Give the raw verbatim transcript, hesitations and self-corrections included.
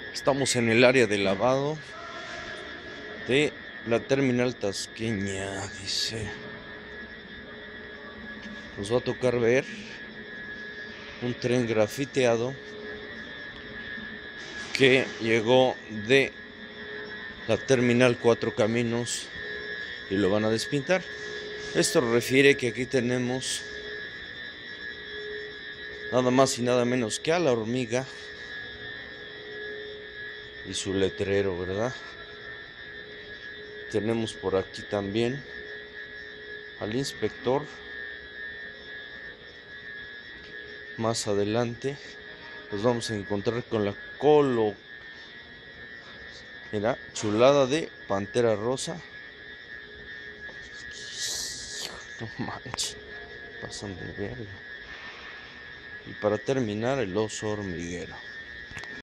Estamos en el área de lavado de la terminal tasqueña, dice. Nos va a tocar ver un tren grafiteado que llegó de la terminal Cuatro Caminos y lo van a despintar. Esto refiere que aquí tenemos nada más y nada menos que a la hormiga y su letrero, ¿verdad? Tenemos por aquí también al inspector. Más adelante nos vamos a encontrar con la colo. Mira, chulada de pantera rosa. No manches, pasan de verga. Y para terminar, el oso hormiguero.